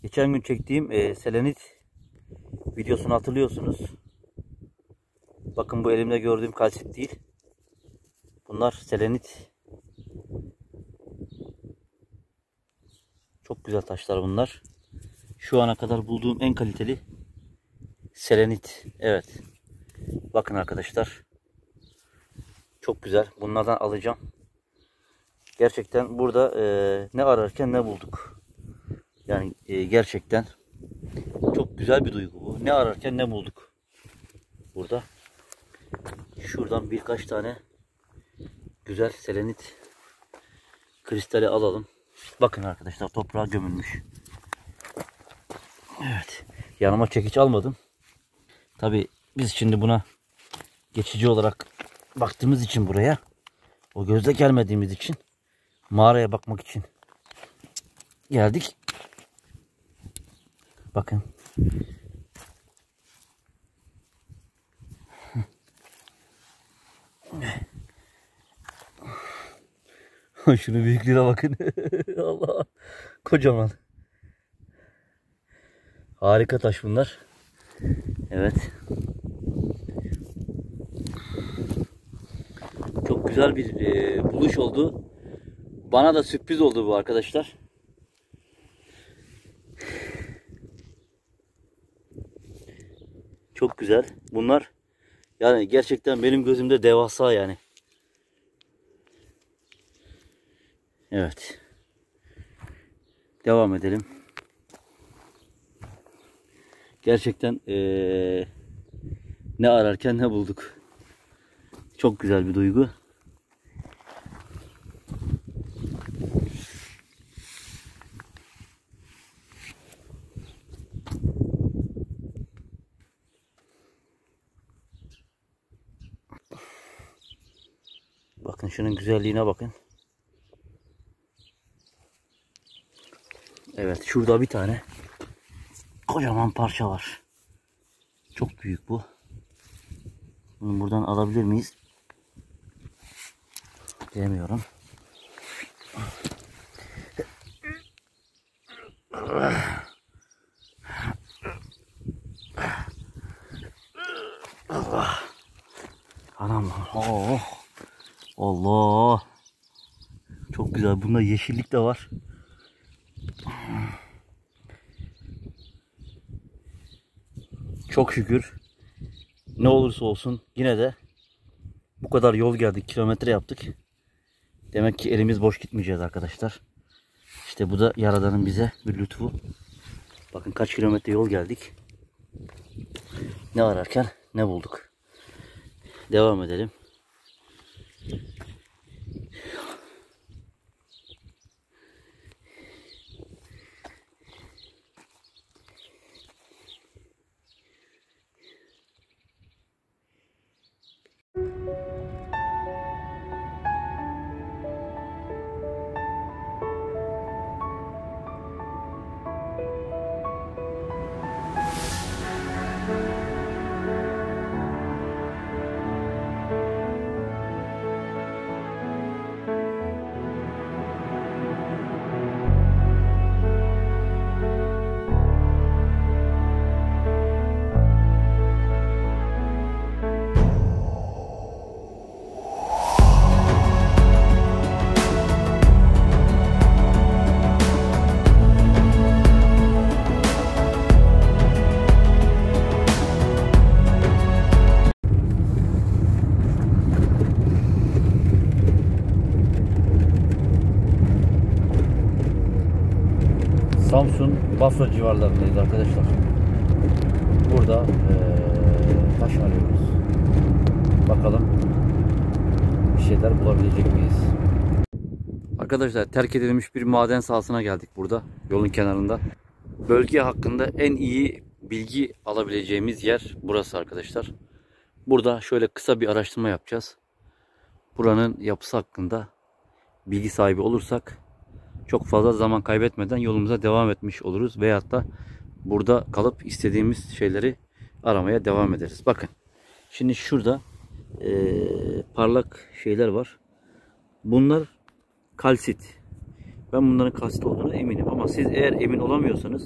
Geçen gün çektiğim selenit videosunu hatırlıyorsunuz. Bakın bu elimde gördüğüm kalsit değil. Bunlar selenit. Çok güzel taşlar bunlar. Şu ana kadar bulduğum en kaliteli selenit. Evet. Bakın arkadaşlar. Çok güzel. Bunlardan alacağım. Gerçekten burada ne ararken ne bulduk. Yani gerçekten çok güzel bir duygu bu. Ne ararken ne bulduk. Burada. Şuradan birkaç tane güzel selenit kristali alalım. Bakın arkadaşlar, toprağa gömülmüş. Evet. Yanıma çekiç almadım. Tabi biz şimdi buna geçici olarak baktığımız için buraya, o gözle gelmediğimiz için, mağaraya bakmak için geldik. Bakın. Şunu büyüklüğüne bakın. Allah. Kocaman. Harika taş bunlar. Evet. Çok güzel bir buluş oldu. Bana da sürpriz oldu bu arkadaşlar. Çok güzel. Bunlar yani gerçekten benim gözümde devasa yani. Evet. Devam edelim. Gerçekten ne ararken ne bulduk. Çok güzel bir duygu. Bakın şunun güzelliğine bakın. Evet, şurada bir tane kocaman parça var. Çok büyük bu. Bunu buradan alabilir miyiz? Bilemiyorum. Allah. Anam. Oh. Allah. Çok güzel. Bunda yeşillik de var. Çok şükür. Ne olursa olsun yine de bu kadar yol geldik, kilometre yaptık. Demek ki elimiz boş gitmeyeceğiz arkadaşlar. İşte bu da Yaradan'ın bize bir lütfu. Bakın kaç kilometre yol geldik. Ne ararken ne bulduk. Devam edelim. Samsun, Bafra civarlarındayız arkadaşlar. Burada taş arıyoruz. Bakalım bir şeyler bulabilecek miyiz? Arkadaşlar, terk edilmiş bir maden sahasına geldik burada, yolun kenarında. Bölge hakkında en iyi bilgi alabileceğimiz yer burası arkadaşlar. Burada şöyle kısa bir araştırma yapacağız. Buranın yapısı hakkında bilgi sahibi olursak çok fazla zaman kaybetmeden yolumuza devam etmiş oluruz. Veyahut da burada kalıp istediğimiz şeyleri aramaya devam ederiz. Bakın. Şimdi şurada parlak şeyler var. Bunlar kalsit. Ben bunların kalsit olduğuna eminim. Ama siz eğer emin olamıyorsanız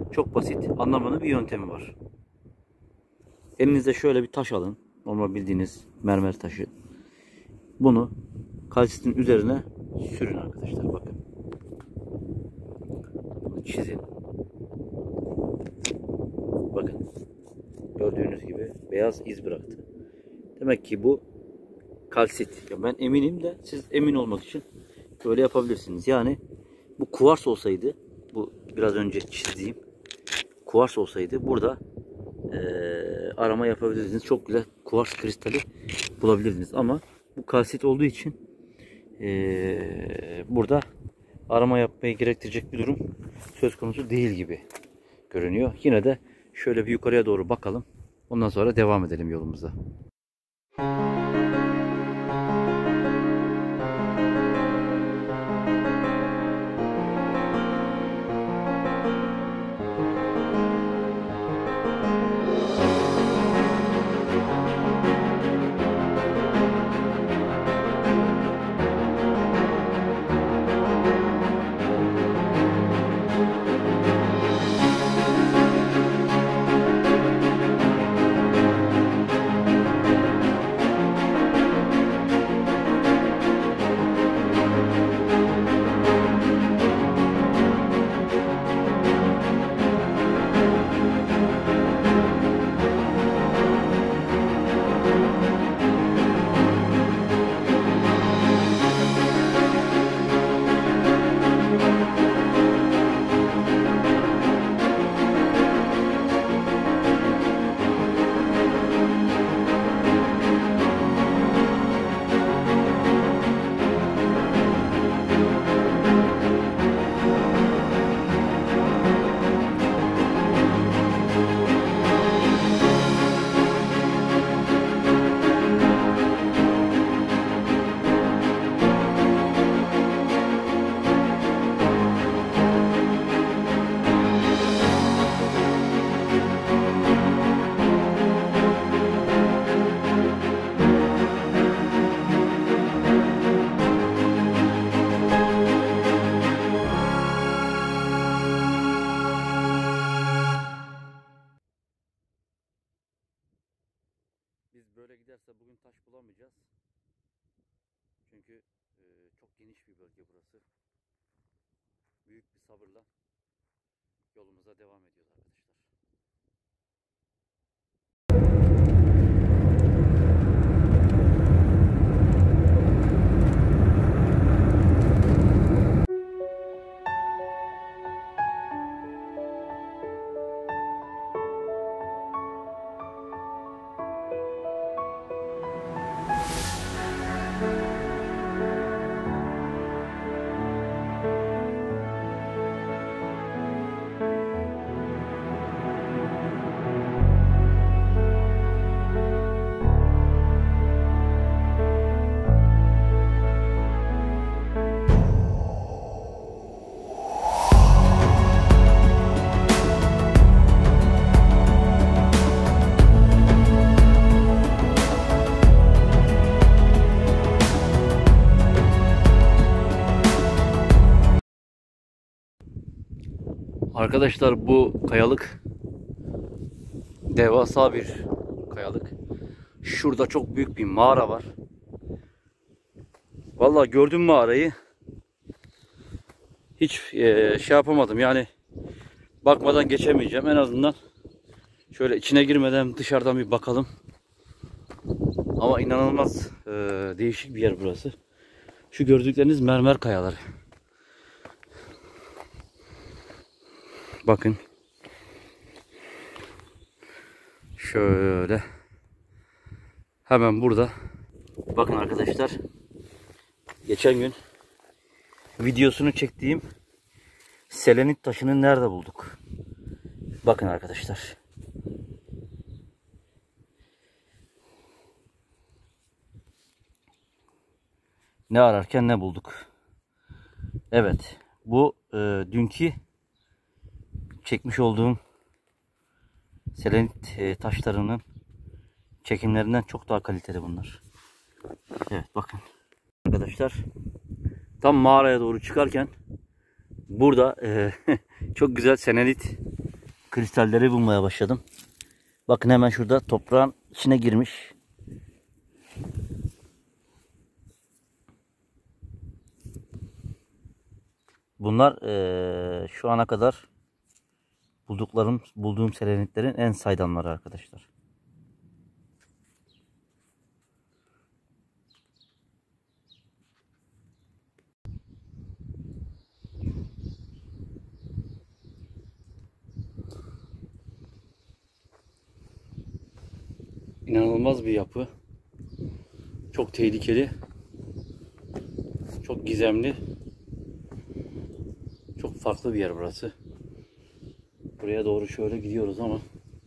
Çok basit. Anlamanın bir yöntemi var. Elinizde şöyle bir taş alın. Normal bildiğiniz mermer taşı. Bunu kalsitin üzerine sürün arkadaşlar. Bakın. Bunu çizin. Bakın. Gördüğünüz gibi beyaz iz bıraktı. Demek ki bu kalsit. Ya ben eminim de siz emin olmak için böyle yapabilirsiniz. Yani bu kuvars olsaydı, bu biraz önce çizdiğim kuvars olsaydı burada arama yapabilirdiniz. Çok güzel kuvars kristali bulabilirdiniz. Ama bu kalsit olduğu için burada arama yapmayı gerektirecek bir durum söz konusu değil gibi görünüyor. Yine de şöyle bir yukarıya doğru bakalım. Ondan sonra devam edelim yolumuza. Biz böyle giderse bugün taş bulamayacağız. Çünkü çok geniş bir bölge burası. Büyük bir sabırla yolumuza devam ediyoruz arkadaşlar. Arkadaşlar bu kayalık devasa bir kayalık. Şurada çok büyük bir mağara var. Vallahi gördüm mağarayı. Hiç şey yapamadım yani bakmadan geçemeyeceğim. En azından şöyle içine girmeden dışarıdan bir bakalım. Ama inanılmaz değişik bir yer burası. Şu gördükleriniz mermer kayaları. Bakın. Şöyle. Hemen burada. Bakın arkadaşlar. Geçen gün videosunu çektiğim selenit taşını nerede bulduk? Bakın arkadaşlar. Ne ararken ne bulduk? Evet. Bu dünkü çekmiş olduğum selenit taşlarının çekimlerinden çok daha kaliteli bunlar. Evet bakın. Arkadaşlar tam mağaraya doğru çıkarken burada çok güzel selenit kristalleri bulmaya başladım. Bakın hemen şurada toprağın içine girmiş. Bunlar şu ana kadar bulduğum selenitlerin en saydamları arkadaşlar. İnanılmaz bir yapı. Çok tehlikeli. Çok gizemli. Çok farklı bir yer burası. Buraya doğru şöyle gidiyoruz ama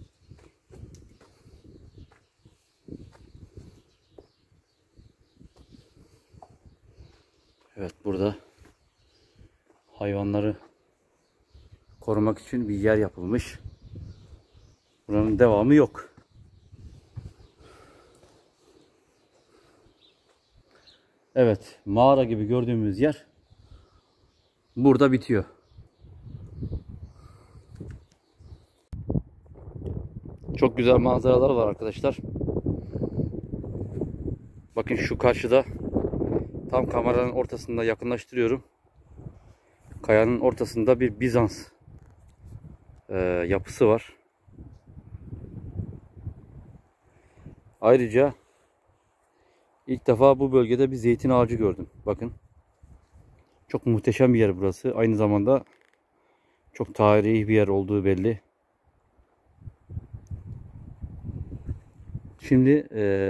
evet, burada hayvanları korumak için bir yer yapılmış. Buranın devamı yok. Evet, mağara gibi gördüğümüz yer burada bitiyor. Çok güzel manzaralar var arkadaşlar. Bakın şu karşıda, tam kameranın ortasında yakınlaştırıyorum. Kayanın ortasında bir Bizans yapısı var. Ayrıca ilk defa bu bölgede bir zeytin ağacı gördüm. Bakın. Çok muhteşem bir yer burası. Aynı zamanda çok tarihi bir yer olduğu belli. Şimdi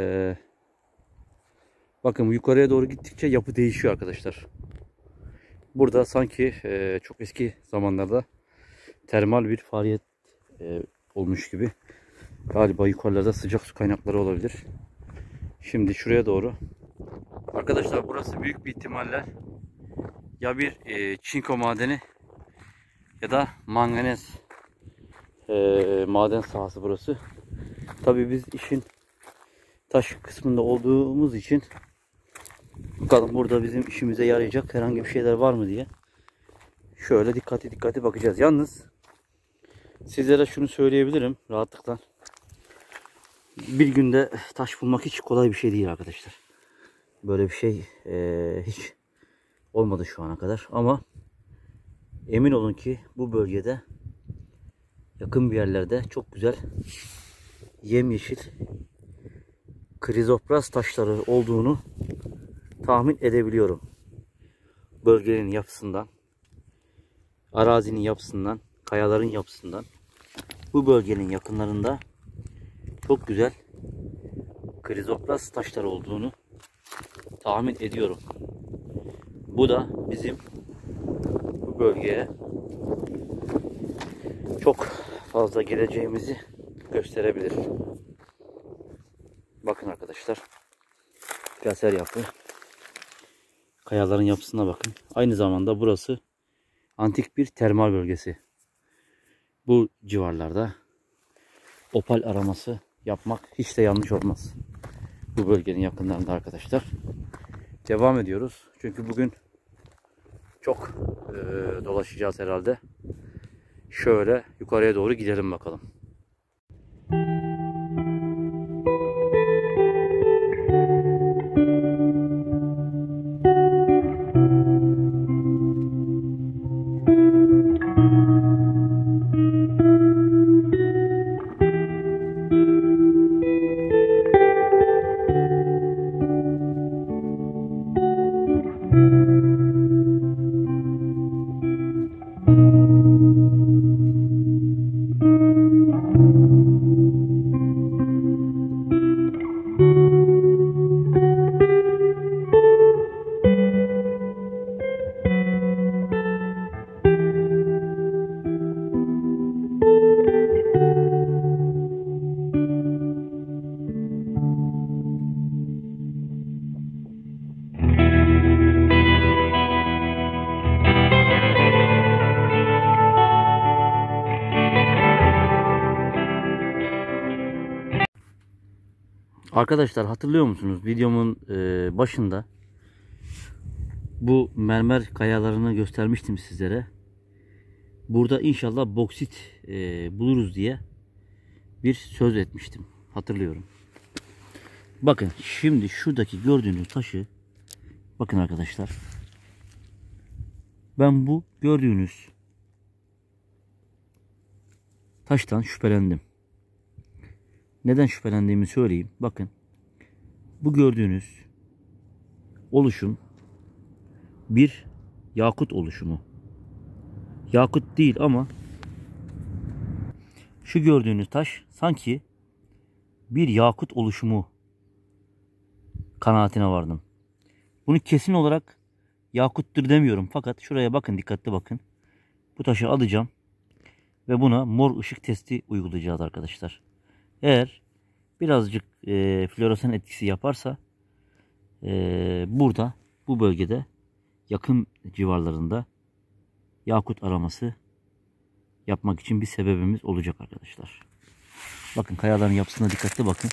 bakın yukarıya doğru gittikçe yapı değişiyor arkadaşlar. Burada sanki çok eski zamanlarda termal bir faaliyet olmuş gibi. Galiba yukarılarda sıcak su kaynakları olabilir. Şimdi şuraya doğru. Arkadaşlar burası büyük bir ihtimalle ya bir çinko madeni ya da manganez maden sahası burası. Tabii biz işin taş kısmında olduğumuz için bakalım burada bizim işimize yarayacak herhangi bir şeyler var mı diye şöyle dikkatli bakacağız. Yalnız sizlere şunu söyleyebilirim rahatlıkla. Bir günde taş bulmak hiç kolay bir şey değil arkadaşlar. Böyle bir şey hiç olmadı şu ana kadar. Ama emin olun ki bu bölgede yakın bir yerlerde çok güzel yemyeşil krizopras taşları olduğunu tahmin edebiliyorum. Bölgenin yapısından, arazinin yapısından, kayaların yapısından bu bölgenin yakınlarında çok güzel krizopras taşları olduğunu tahmin ediyorum. Bu da bizim bu bölgeye çok fazla geleceğimizi gösterebilir. Bakın arkadaşlar, plaser yapı. Kayaların yapısına bakın. Aynı zamanda burası antik bir termal bölgesi. Bu civarlarda opal araması yapmak hiç de yanlış olmaz. Bu bölgenin yakınlarında arkadaşlar. Devam ediyoruz. Çünkü bugün çok dolaşacağız herhalde. Şöyle yukarıya doğru gidelim bakalım. Arkadaşlar hatırlıyor musunuz? Videomun başında bu mermer kayalarını göstermiştim sizlere. burada inşallah boksit buluruz diye bir söz etmiştim. Hatırlıyorum. Bakın şimdi şuradaki gördüğünüz taşı, bakın arkadaşlar. Ben bu gördüğünüz taştan şüphelendim. Neden şüphelendiğimi söyleyeyim. Bakın. Bu gördüğünüz oluşum bir yakut oluşumu. Yakut değil ama şu gördüğünüz taş sanki bir yakut oluşumu kanaatine vardım. Bunu kesin olarak yakuttur demiyorum. Fakat şuraya bakın, dikkatli bakın. Bu taşı alacağım ve buna mor ışık testi uygulayacağız arkadaşlar. Eğer birazcık floresan etkisi yaparsa burada, bu bölgede, yakın civarlarında yakut araması yapmak için bir sebebimiz olacak arkadaşlar. Bakın kayaların yapısına dikkatli bakın.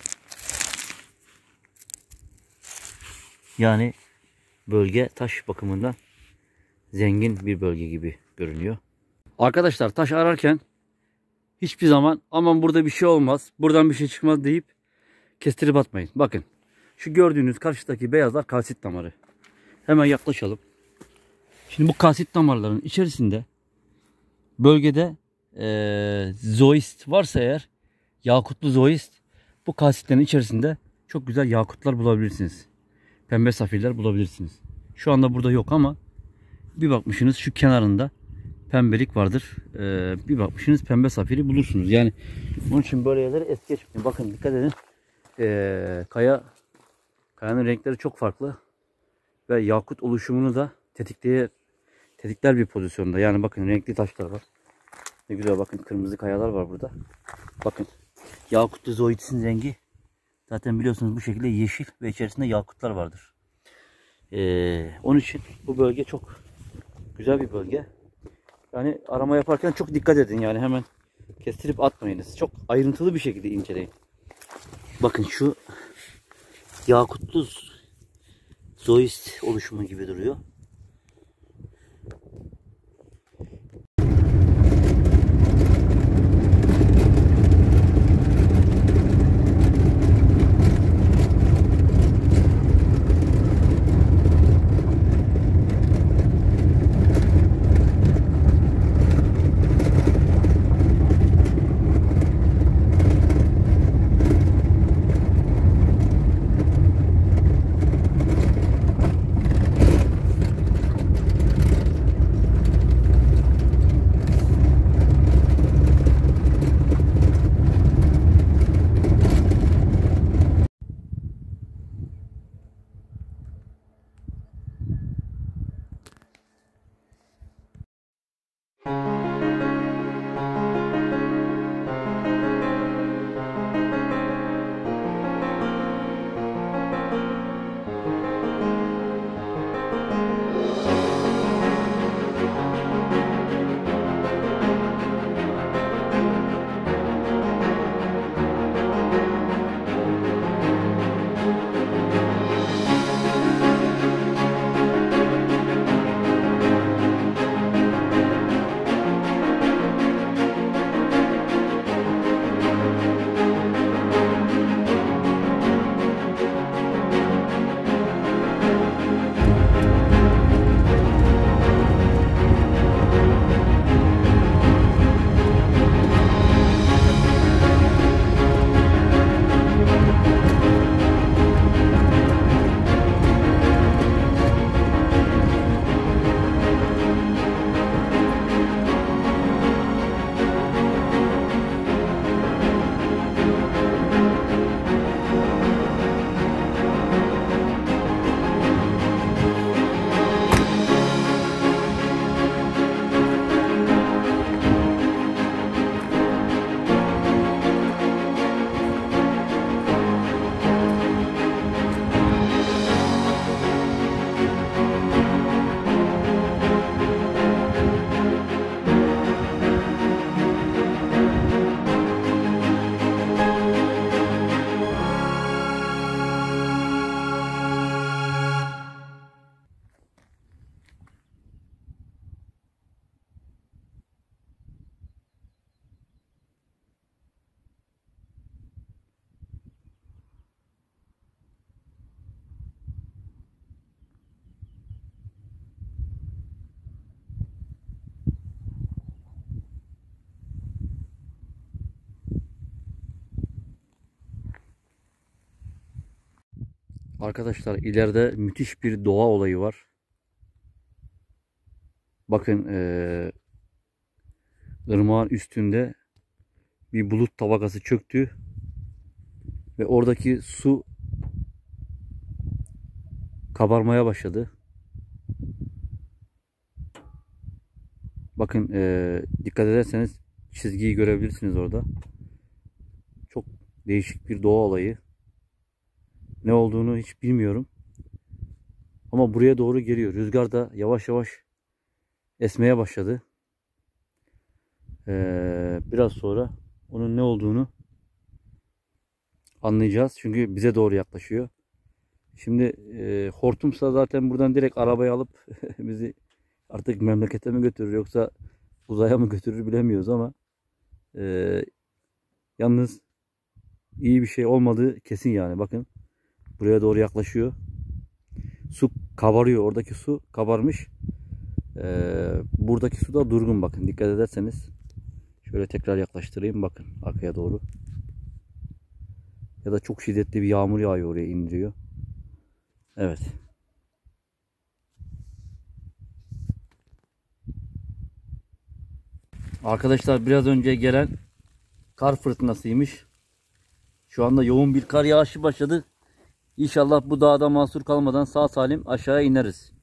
Yani bölge taş bakımından zengin bir bölge gibi görünüyor. Arkadaşlar taş ararken hiçbir zaman aman burada bir şey olmaz, buradan bir şey çıkmaz deyip kestirip atmayın. Bakın şu gördüğünüz karşıdaki beyazlar kalsit damarı. Hemen yaklaşalım. Şimdi bu kalsit damarların içerisinde bölgede zoist varsa eğer, yakutlu zoist, bu kalsitlerin içerisinde çok güzel yakutlar bulabilirsiniz. Pembe safirler bulabilirsiniz. Şu anda burada yok ama bir bakmışsınız şu kenarında pembelik vardır. Bir bakmışsınız pembe safiri bulursunuz. Yani bunun için böyle yerleri es geçmeyin. Bakın dikkat edin. Kayanın renkleri çok farklı. Ve yakut oluşumunu da tetikler bir pozisyonda. Yani bakın renkli taşlar var. Ne güzel, bakın kırmızı kayalar var burada. Bakın yakutlu zoitin rengi zaten biliyorsunuz bu şekilde yeşil ve içerisinde yakutlar vardır. Onun için bu bölge çok güzel bir bölge. Yani arama yaparken çok dikkat edin. Yani hemen kestirip atmayınız. Çok ayrıntılı bir şekilde inceleyin. Bakın şu yakutlu zoist oluşumu gibi duruyor. Arkadaşlar ileride müthiş bir doğa olayı var. Bakın ırmağın üstünde bir bulut tabakası çöktü. Ve oradaki su kabarmaya başladı. Bakın dikkat ederseniz çizgiyi görebilirsiniz orada. Çok değişik bir doğa olayı. Ne olduğunu hiç bilmiyorum. Ama buraya doğru geliyor. Rüzgar da yavaş yavaş esmeye başladı. Biraz sonra onun ne olduğunu anlayacağız. Çünkü bize doğru yaklaşıyor. Şimdi hortumsa zaten buradan direkt arabayı alıp bizi artık memlekete mi götürür yoksa uzaya mı götürür bilemiyoruz ama yalnız iyi bir şey olmadığı kesin yani. Bakın buraya doğru yaklaşıyor. Su kabarıyor. Oradaki su kabarmış. Buradaki su da durgun bakın. Dikkat ederseniz. Şöyle tekrar yaklaştırayım. Bakın arkaya doğru. Ya da çok şiddetli bir yağmur yağıyor oraya indiriyor. Evet. Arkadaşlar biraz önce gelen kar fırtınasıymış. Şu anda yoğun bir kar yağışı başladı. İnşallah bu dağda mahsur kalmadan sağ salim aşağıya ineriz.